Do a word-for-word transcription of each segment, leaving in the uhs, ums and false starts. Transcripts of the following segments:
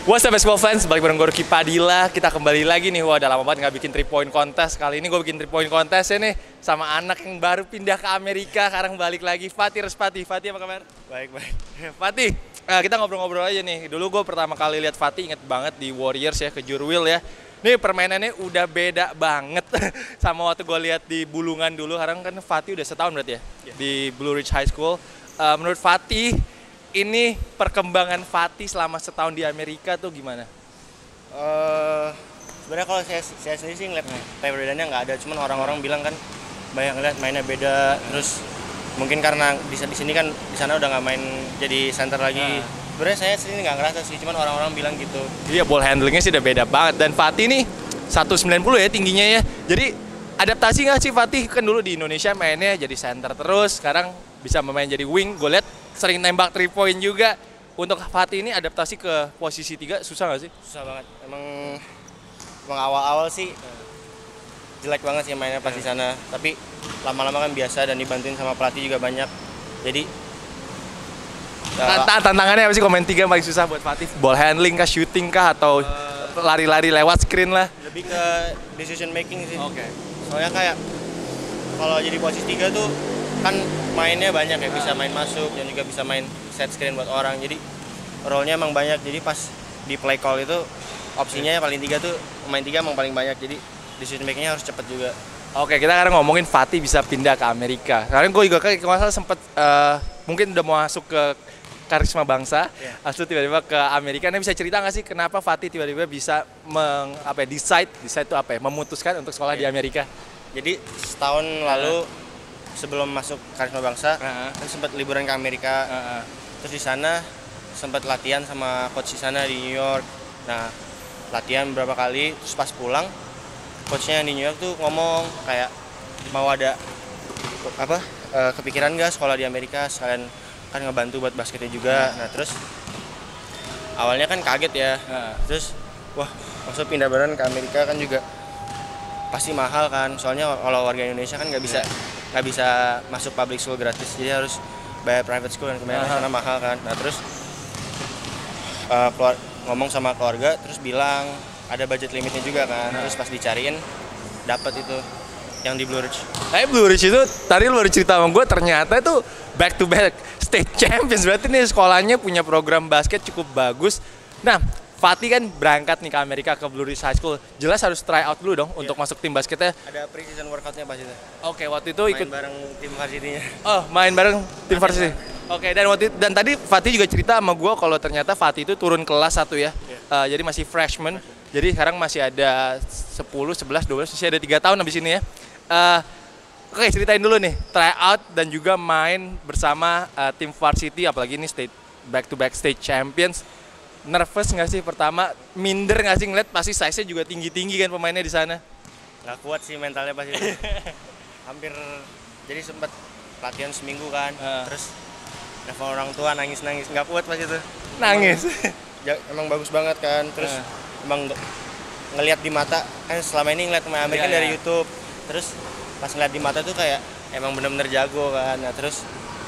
What's up basketball fans, balik bareng gue Ruki Padilla. Kita kembali lagi nih, wah udah lama banget gak bikin three point contest. Kali ini gue bikin three point contest ya nih sama anak yang baru pindah ke Amerika. Sekarang balik lagi, Fatih Respati. Fatih apa kabar? Baik, baik. Fatih, uh, kita ngobrol-ngobrol aja nih. Dulu gue pertama kali lihat Fatih inget banget di Warriors ya, ke Jurwil ya. Nih permainannya udah beda banget sama waktu gue lihat di Bulungan dulu. Sekarang kan Fatih udah setahun berarti ya, yeah. Di Blue Ridge High School. Uh, menurut Fatih, ini perkembangan Fatih selama setahun di Amerika tuh gimana? Uh, sebenarnya kalau saya, saya sendiri sih ngeliat hmm. perbedaannya nggak ada, cuman orang-orang bilang kan banyak ngeliat mainnya beda, terus mungkin karena bisa di sini kan di sana udah nggak main jadi center lagi. Hmm. Sebenarnya saya sendiri nggak ngerasa sih, cuman orang-orang bilang gitu. Iya, ball handlingnya sih udah beda banget, dan Fatih nih seratus sembilan puluh ya tingginya ya. Jadi adaptasi nggak sih Fatih? Kan dulu di Indonesia mainnya jadi center terus, sekarang bisa memain jadi wing. Gue liat sering nembak three point juga. Untuk Fatih ini adaptasi ke posisi tiga susah nggak sih? Susah banget. Emang, emang awal-awal sih jelek banget sih mainnya pas di sana. Tapi lama-lama kan biasa dan dibantuin sama pelatih juga banyak. Jadi Tantang, tantangannya apa sih komen tiga paling susah buat Fatih? Ball handling kah, shooting kah, atau uh, lari-lari lewat screen lah? Lebih ke decision making sih. Oke. Okay. Soalnya kayak kalau jadi posisi tiga tuh kan mainnya banyak ya, bisa main masuk dan juga bisa main set screen buat orang. Jadi role-nya emang banyak. Jadi pas di play call itu opsinya paling tiga tuh main tiga emang paling banyak. Jadi decision making-nya harus cepat juga. Oke, kita sekarang ngomongin Fatih bisa pindah ke Amerika. Sekarang gue juga kayak kalau salah sempet uh, mungkin udah mau masuk ke Karisma Bangsa, yeah. Lalu tiba-tiba ke Amerika. Anda bisa cerita nggak sih kenapa Fatih tiba-tiba bisa meng, apa ya, decide, decide itu apa ya, memutuskan untuk sekolah yeah. di Amerika? Jadi setahun uh. lalu sebelum masuk Karisma Bangsa, uh-huh. kan sempat liburan ke Amerika. Uh-huh. Terus di sana sempat latihan sama coach di sana di New York. Nah, latihan beberapa kali, terus pas pulang, coachnya di New York tuh ngomong kayak mau ada apa uh, kepikiran nggak sekolah di Amerika, sekalian kan ngebantu buat basketnya juga. Nah terus awalnya kan kaget ya, nah, terus wah maksud pindah badan ke Amerika kan juga pasti mahal kan, soalnya kalau warga Indonesia kan nggak bisa nggak yeah. bisa masuk public school gratis, jadi harus bayar private school dan kemudian uh-huh. sana mahal kan. Nah terus uh, keluar, ngomong sama keluarga, terus bilang ada budget limitnya juga kan, nah. Terus pas dicariin dapat itu yang di Blue Ridge. Tapi Blue Ridge itu tadi lu baru cerita sama gue, ternyata itu back to back state champions, berarti nih sekolahnya punya program basket cukup bagus. Nah, Fatih kan berangkat nih ke Amerika ke Blue Ridge High School, jelas harus try out dulu dong yeah. untuk masuk tim basketnya. Ada pre-season workoutnya pas itu. Oke, waktu itu main ikut bareng tim varsity-nya. Oh, main bareng tim varsity. Oke, dan waktu itu, dan tadi Fatih juga cerita sama gue kalau ternyata Fatih itu turun kelas satu ya, yeah. uh, jadi masih freshman. freshman. Jadi sekarang masih ada sepuluh, sebelas, dua belas, masih ada tiga tahun habis ini ya. Uh, Oke, ceritain dulu nih, try out dan juga main bersama uh, tim varsity, apalagi ini state back to back state champions. Nervous nggak sih pertama? Minder nggak sih ngeliat pasti size-nya juga tinggi-tinggi kan pemainnya di sana? Nggak kuat sih mentalnya pasti. Hampir jadi sempat latihan seminggu kan, uh. terus telepon orang tua nangis-nangis, nggak kuat pas itu. Nangis? Emang, emang bagus banget kan, terus uh. emang ngelihat di mata kan selama ini ngeliat pemain Amerika yeah, dari yeah. YouTube, terus pas ngeliat di mata tuh kayak emang bener-bener jago kan. Nah terus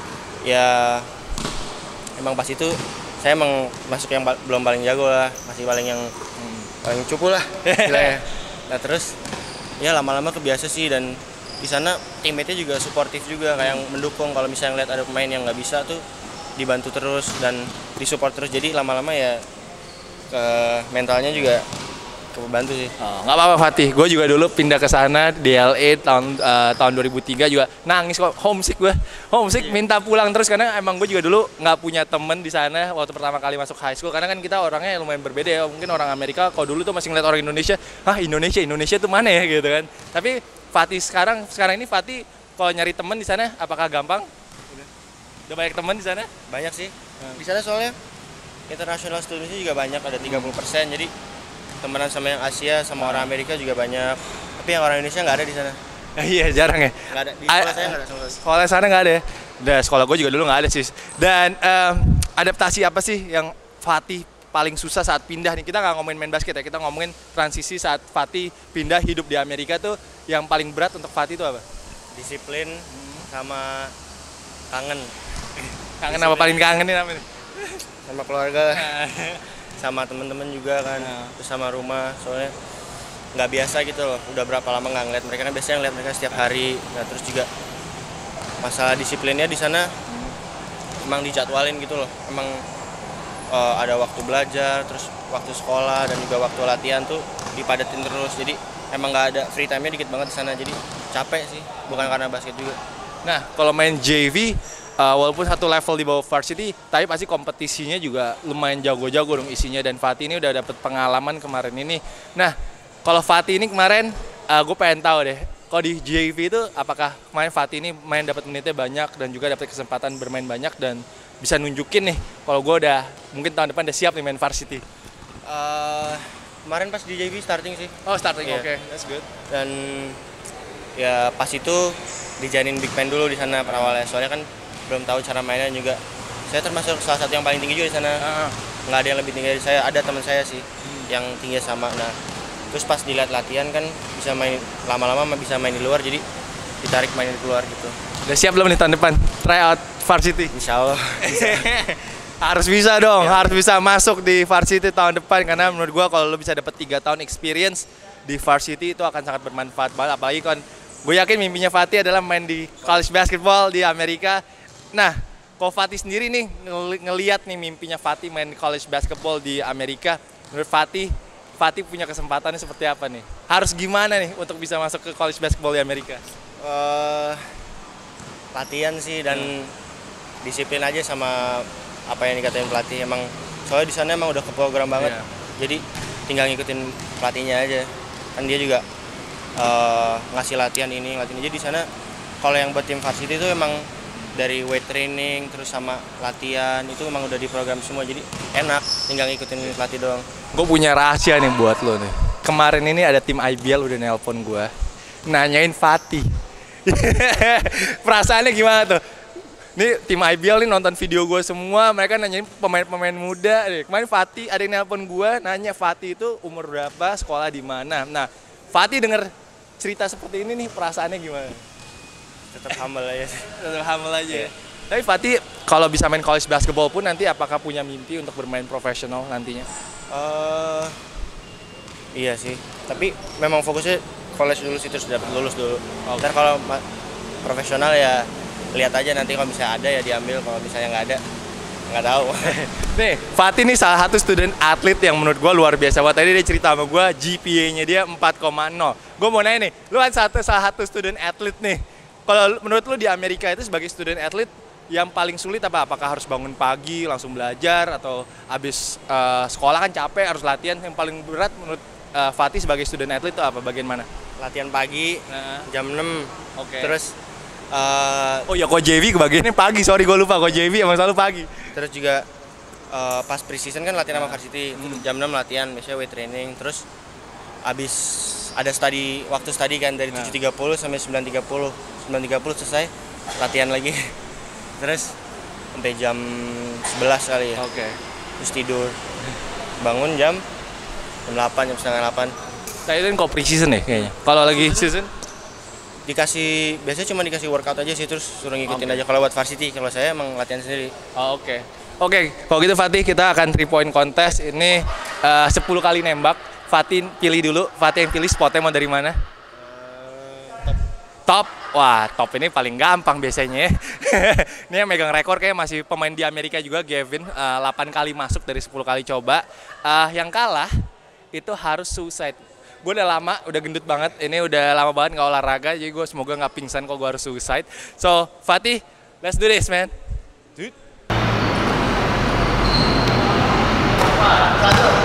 ya emang pas itu saya emang masuk yang belum paling jago lah, masih paling yang hmm. paling cupu lah istilahnya. Nah terus ya lama-lama kebiasa sih, dan di sana teammate-nya juga suportif juga, kayak yang mendukung kalau misalnya ngeliat ada pemain yang nggak bisa tuh dibantu terus dan disupport terus. Jadi lama-lama ya ke mentalnya juga kebantu sih. Oh, nggak apa-apa Fatih, gue juga dulu pindah ke sana di L A tahun uh, tahun dua ribu tiga juga nangis kok, homesick gue, homesick yeah. minta pulang terus karena emang gue juga dulu nggak punya temen di sana waktu pertama kali masuk high school, karena kan kita orangnya lumayan berbeda ya, mungkin orang Amerika kalau dulu tuh masih ngeliat orang Indonesia, ah Indonesia Indonesia tuh mana ya gitu kan. Tapi Fatih sekarang sekarang ini Fatih kalau nyari temen di sana apakah gampang? Udah, Udah banyak temen di sana? Banyak sih. Hmm. Di sana soalnya international students juga banyak, ada tiga puluh persen, jadi temenan sama yang Asia sama orang Amerika juga banyak, tapi yang orang Indonesia nggak ada di sana. Iya jarang ya. Nggak ada di sekolah saya nggak ada sama sekali. Sekolah sana nggak ada ya. Dan sekolah gue juga dulu nggak ada sih. Dan um, adaptasi apa sih yang Fatih paling susah saat pindah nih? Kita nggak ngomongin main basket ya, kita ngomongin transisi saat Fatih pindah hidup di Amerika tuh yang paling berat untuk Fatih itu apa? Disiplin sama kangen. Kangen apa paling kangenin apa nih? Sama keluarga. sama temen-temen juga kan, nah. terus sama rumah, soalnya nggak biasa gitu loh, udah berapa lama nggak ngeliat mereka kan, biasanya ngeliat mereka setiap hari. Nah terus juga masalah disiplinnya di sana hmm. emang dijadwalin gitu loh, emang uh, ada waktu belajar, terus waktu sekolah dan juga waktu latihan tuh dipadatin terus, jadi emang nggak ada free time-nya dikit banget di sana, jadi capek sih, bukan karena basket juga. Nah kalau main J V Uh, walaupun satu level di bawah varsity, tapi pasti kompetisinya juga lumayan jago-jago dong isinya, dan Fatih ini udah dapet pengalaman kemarin ini. Nah, kalau Fatih ini kemarin, uh, gue pengen tahu deh, kalau di J V itu apakah kemarin Fatih ini main dapat menitnya banyak dan juga dapat kesempatan bermain banyak dan bisa nunjukin nih, kalau gue udah mungkin tahun depan udah siap nih main varsity. Uh, kemarin pas di J V starting sih. Oh starting, yeah. Oke, okay. That's good. Dan ya pas itu dijanin big man dulu di sana per awalnya, soalnya kan belum tahu cara mainnya juga. Saya termasuk salah satu yang paling tinggi juga di sana. Uh-huh. Nggak ada yang lebih tinggi dari saya. Ada teman saya sih hmm. yang tinggi sama. Nah, terus pas dilihat latihan kan bisa main lama-lama, bisa main di luar, jadi ditarik main di luar gitu. Udah siap belum nih tahun depan try out varsity? Insya Allah. Bisa. Harus bisa dong, ya. Harus bisa masuk di varsity tahun depan, karena menurut gua kalau lo bisa dapat tiga tahun experience di varsity itu akan sangat bermanfaat banget. Apalagi kan gue yakin mimpinya Fatih adalah main di college basketball di Amerika. Nah, kalau Fatih sendiri nih ngeli- ngelihat nih mimpinya Fatih main college basketball di Amerika, menurut Fatih, Fatih punya kesempatannya seperti apa nih? Harus gimana nih untuk bisa masuk ke college basketball di Amerika? Uh, latihan sih dan hmm. disiplin aja sama apa yang dikatain pelatih. Emang soalnya di sana emang udah keprogram banget, yeah. Jadi tinggal ngikutin pelatihnya aja. Kan dia juga uh, ngasih latihan ini, latihan. Jadi di sana kalau yang buat tim varsity itu emang dari weight training terus sama latihan itu emang udah diprogram semua, jadi enak, tinggal ngikutin pelatih doang. Gue punya rahasia nih buat lo nih. Kemarin ini ada tim I B L udah nelpon gue, nanyain Fatih. Perasaannya gimana tuh? Nih tim I B L nih nonton video gue semua, mereka nanyain pemain-pemain muda deh. Kemarin Fatih ada yang nelpon gue, nanya Fatih itu umur berapa, sekolah di mana. Nah, Fatih denger cerita seperti ini nih, perasaannya gimana? Tetap humble aja sih. Tetap humble aja. Yeah. Tapi Fatih kalau bisa main college basketball pun nanti apakah punya mimpi untuk bermain profesional nantinya? Uh, iya sih. Tapi memang fokusnya college dulu sih, terus dapat lulus dulu. Okay. Ntar kalau ma- profesional ya lihat aja nanti, kalau bisa ada ya diambil, kalau misalnya nggak ada nggak tahu. Nih Fatih nih salah satu student atlet yang menurut gue luar biasa banget. Tadi dia cerita sama gue G P A-nya dia empat koma nol. Gue mau nanya nih, lu kan satu salah satu student atlet nih. Kalau menurut lu di Amerika itu sebagai student athlete yang paling sulit apa? Apakah harus bangun pagi langsung belajar, atau habis uh, sekolah kan capek harus latihan? Yang paling berat menurut uh, Fatih sebagai student athlete itu apa? Bagian mana? Latihan pagi nah. jam enam. Oke. Okay. Terus uh, oh ya, kok J V kebagiannya pagi. Sorry gue lupa, kok J V emang selalu pagi. Terus juga uh, pas pre-season kan latihan sama varsity. Hmm. jam enam latihan, biasanya weight training. Terus habis ada study, waktu study kan dari tujuh tiga puluh sampai sembilan tiga puluh. sembilan tiga puluh selesai, latihan lagi. Terus sampai jam sebelas kali ya. Oke. Okay. Terus tidur. Bangun jam delapan, jam setengah delapan. Tadi itu kok pre-season ya kayaknya. Kalau lagi season dikasih, biasanya cuma dikasih workout aja sih, terus suruh ngikutin okay. aja. Kalau buat varsity, kalau saya emang latihan sendiri. Oh, oke. Okay. Oke, okay. Kalau gitu Fatih, kita akan three point contest. Ini uh, sepuluh kali nembak. Fatih pilih dulu. Fatih yang pilih spotnya mau dari mana? Top, wah top ini paling gampang biasanya ya. Ini yang megang rekor kayak masih pemain di Amerika juga, Gavin, uh, delapan kali masuk dari sepuluh kali coba. Uh, yang kalah itu harus suicide. Gue udah lama, udah gendut banget, ini udah lama banget nggak olahraga, jadi gue semoga nggak pingsan kalau gue harus suicide. So, Fatih, let's do this, man. Dude. Satu.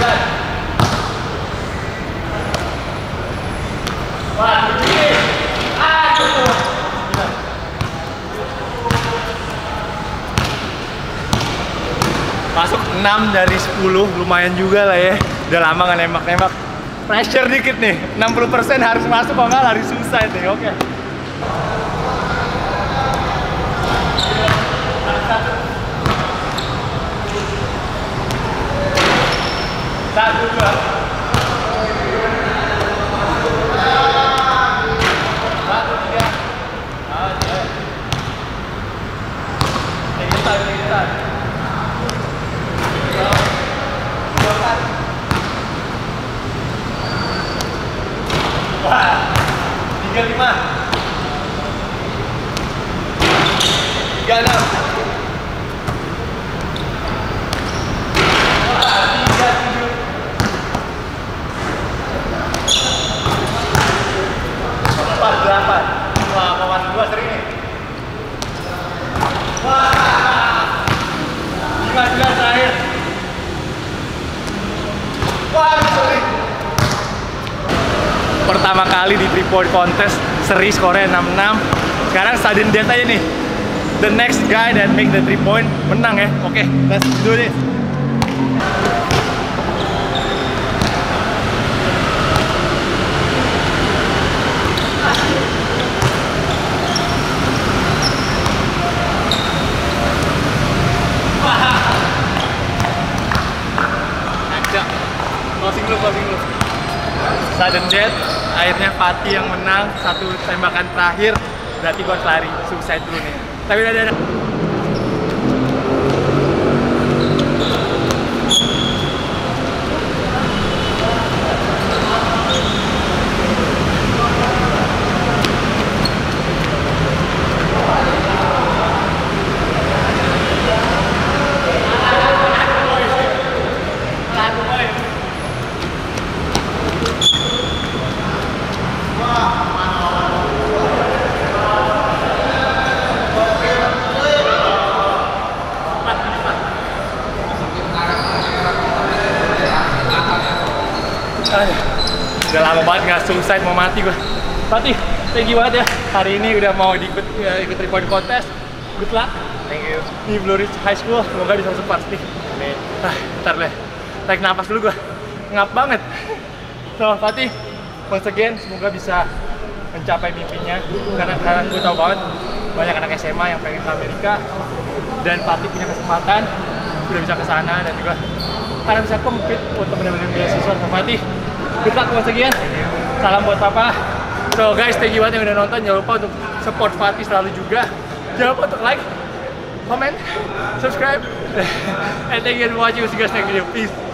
Masuk enam dari sepuluh, lumayan juga lah ya. Udah lama nggak nembak-nembak. Pressure dikit nih, enam puluh persen harus masuk, kalau nggak lari susah nih. Oke. Satu, dua. Satu, tiga. Oke. Kita, kita. Wah, tiga lima, tiga enam, wah, tiga tujuh, empat delapan, wah, kawan gua sering nih, wah, lima belas terakhir, wah, sorry. Pertama kali di three point contest seri skornya enam enam. Sekarang sudden death aja nih. The next guy that make the three point menang ya. Oke, okay, let's do this. Closing dulu, closing dulu. Sudden death, akhirnya Fatih yang menang, satu tembakan terakhir, berarti gue harus lari, suicide dulu nih. Tapi udah ada. Udah lama banget nggak suicide, mau mati gue. Fatih, thank you banget ya. Hari ini udah mau ikut ya, ikut three point contest. Good luck. Thank you. Di Blue Ridge High School, semoga bisa masuk pasti. Amin. Ah, ntar deh, tarik nafas dulu gue. Ngap banget. So, Fatih, once again, semoga bisa mencapai mimpinya. Karena, karena gue tau banget banyak anak S M A yang pengen ke Amerika. Dan Fatih punya kesempatan, udah bisa ke sana dan juga karena bisa compete untuk benar-benar beasiswa sama Fatih. Good luck once again. Salam buat Papa. So guys, thank you banget yang udah nonton. Jangan lupa untuk support Fatih selalu juga. Jangan lupa untuk like, comment, subscribe. And thank you for watching. See you guys next video. Peace.